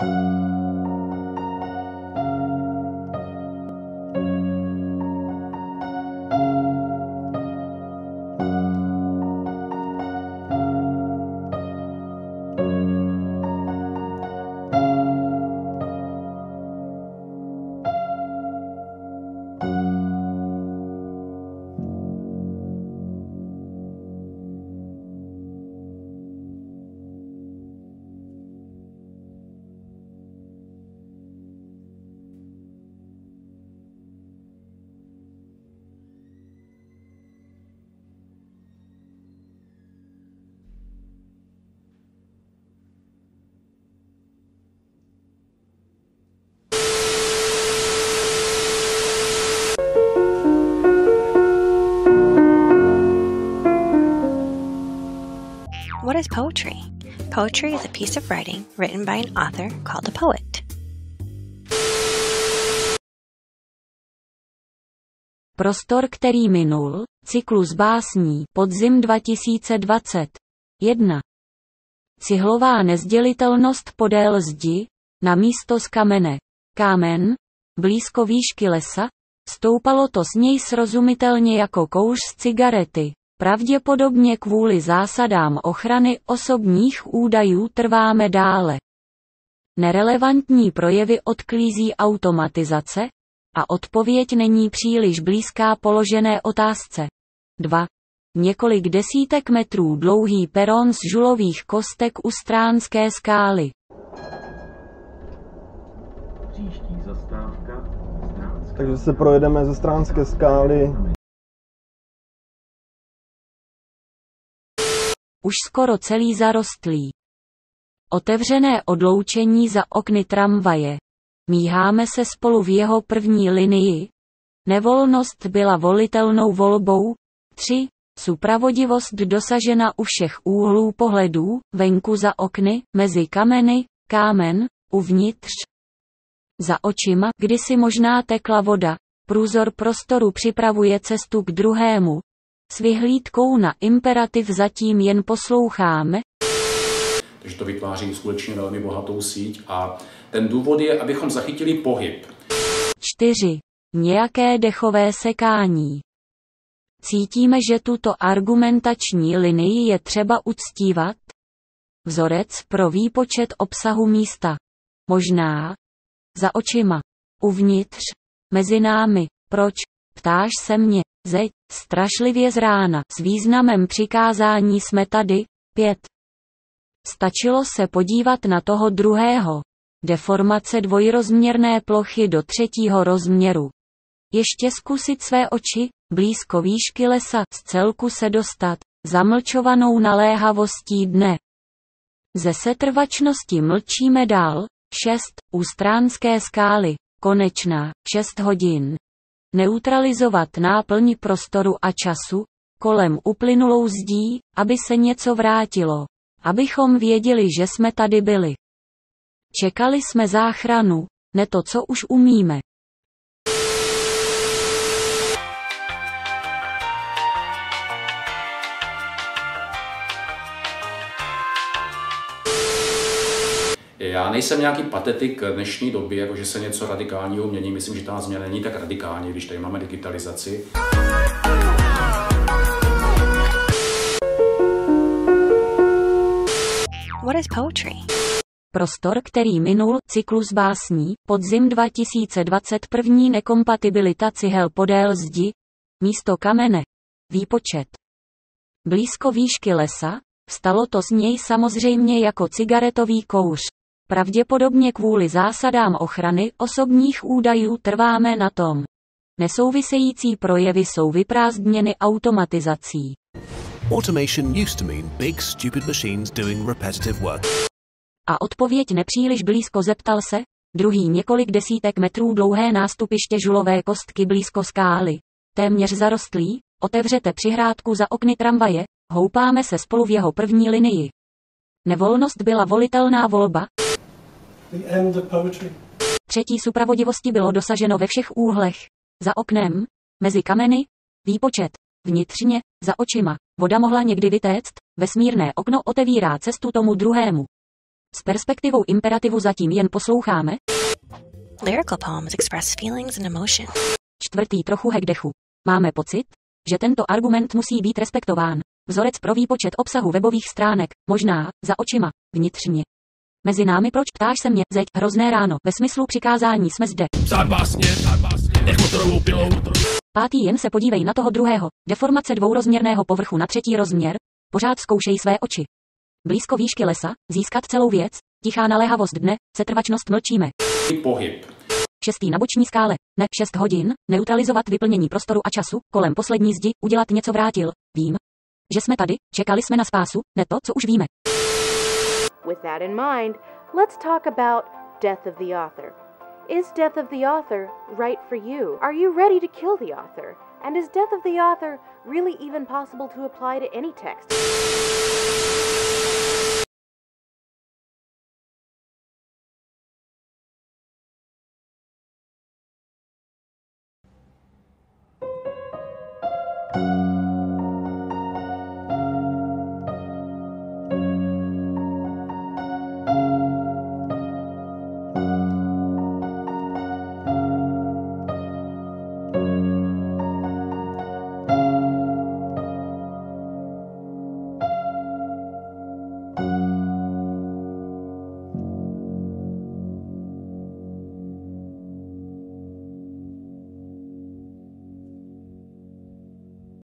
What is poetry? Poetry is a piece of writing written by an author called a poet. Prostor, který minul, cyklus básní, podzim 2021. Cihlová nezdělitelnost podél zdi, na místo z kamene. Kámen, blízko výšky lesa, stoupalo to s něj srozumitelně jako kouř z cigarety. Pravděpodobně kvůli zásadám ochrany osobních údajů trváme dále. Nerelevantní projevy odklízí automatizace, a odpověď není příliš blízká položené otázce. 2. Několik desítek metrů dlouhý peron z žulových kostek u Stránské skály. Příští zastávka Stránská. Takže se projedeme ze Stránské skály. Už skoro celý zarostlý. Otevřené odloučení za okny tramvaje. Míháme se spolu v jeho první linii. Nevolnost byla volitelnou volbou. 3. Supravodivost dosažena u všech úhlů pohledů, venku za okny, mezi kameny, kámen, uvnitř. Za očima, kdysi možná tekla voda, průzor prostoru připravuje cestu k druhému. S vyhlídkou na imperativ zatím jen posloucháme. Takže to vytváří skutečně velmi bohatou síť a ten důvod je, abychom zachytili pohyb. 4. Nějaké dechové sekání. Cítíme, že tuto argumentační linii je třeba uctívat. Vzorec pro výpočet obsahu místa. Možná. Za očima. Uvnitř. Mezi námi. Proč? Ptáš se mě. Zeď. Strašlivě z rána. S významem přikázání jsme tady. 5. Stačilo se podívat na toho druhého. Deformace dvojrozměrné plochy do třetího rozměru. Ještě zkusit své oči, blízko výšky lesa, z celku se dostat, zamlčovanou naléhavostí dne. Ze setrvačnosti mlčíme dál. 6. U Stránské skály. Konečná. 6 hodin. Neutralizovat náplň prostoru a času, kolem uplynulou zdí, aby se něco vrátilo. Abychom věděli, že jsme tady byli. Čekali jsme záchranu, ne to, co už umíme. Já nejsem nějaký patetik dnešní doby, jako že se něco radikálního mění. Myslím, že ta změna není tak radikální, když tady máme digitalizaci. What is poetry? Prostor, který minul, cyklus básní, podzim 2021. Nekompatibilita cihel podél zdi, místo kamene. Výpočet. Blízko výšky lesa, vstalo to z něj samozřejmě jako cigaretový kouř. Pravděpodobně kvůli zásadám ochrany osobních údajů trváme na tom. Nesouvisející projevy jsou vyprázdněny automatizací. Automation used to mean big stupid machines doing repetitive work. A odpověď nepříliš blízko, zeptal se, druhý několik desítek metrů dlouhé nástupiště žulové kostky blízko skály. Téměř zarostlý, otevřete přihrádku za okny tramvaje, houpáme se spolu v jeho první linii. Nevolnost byla volitelná volba. Třetí supravodivosti bylo dosaženo ve všech úhlech. Za oknem, mezi kameny, výpočet, vnitřně, za očima, voda mohla někdy vytéct, vesmírné okno otevírá cestu tomu druhému. S perspektivou imperativu zatím jen posloucháme. Lyrical poems express feelings and emotion. 4. trochu hekdechu. Máme pocit, že tento argument musí být respektován. Vzorec pro výpočet obsahu webových stránek, možná, za očima, vnitřně. Mezi námi proč ptáš se mě, zeď, hrozné ráno, ve smyslu přikázání jsme zde. Psát básně, nech motorovou pilou. 5. jen se podívej na toho druhého, deformace dvourozměrného povrchu na 3. rozměr, pořád zkoušej své oči. Blízko výšky lesa, získat celou věc, tichá naléhavost dne, setrvačnost mlčíme. Pohyb. 6. na boční skále, ne 6 hodin, neutralizovat vyplnění prostoru a času, kolem poslední zdi, udělat něco vrátil, vím, že jsme tady, čekali jsme na spásu, ne to, co už víme. With that in mind, let's talk about death of the author. Is death of the author right for you? Are you ready to kill the author? And is death of the author really even possible to apply to any text?